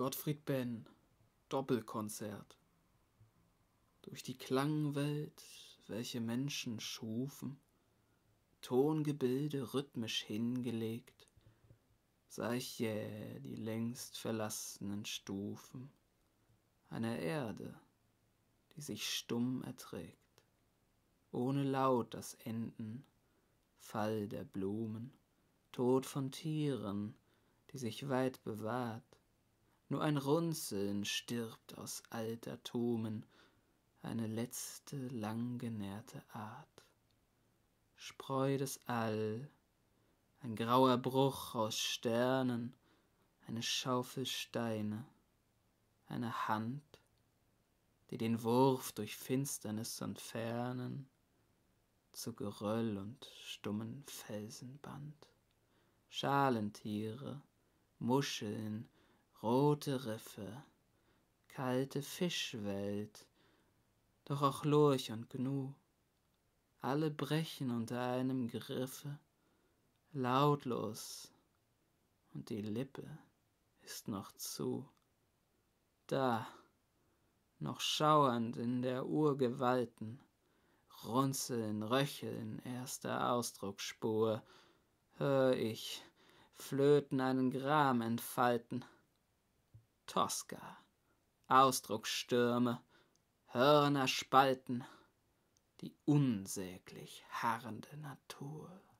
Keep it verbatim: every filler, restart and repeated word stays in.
Gottfried Benn, Doppelkonzert. Durch die Klangwelt, welche Menschen schufen, Tongebilde rhythmisch hingelegt, sah ich jäh die längst verlassenen Stufen einer Erde, die sich stumm erträgt, ohne laut das Enden, Fall der Blumen, Tod von Tieren, die sich weit bewahrt, nur ein Runzeln stirbt aus Altertumen, eine letzte lang genährte Art. Spreudes All, ein grauer Bruch aus Sternen, eine Schaufel Steine, eine Hand, die den Wurf durch Finsternis und Fernen zu Geröll und stummen Felsen band. Schalentiere, Muscheln, rote Riffe, kalte Fischwelt, doch auch Lurch und Gnu, alle brechen unter einem Griffe, lautlos, und die Lippe ist noch zu. Da, noch schauernd in der Urgewalten, Runzeln, Röcheln erster Ausdrucksspur, hör ich Flöten einen Gram entfalten. Tosca, Ausdrucksstürme, Hörner spalten, die unsäglich harrende Natur.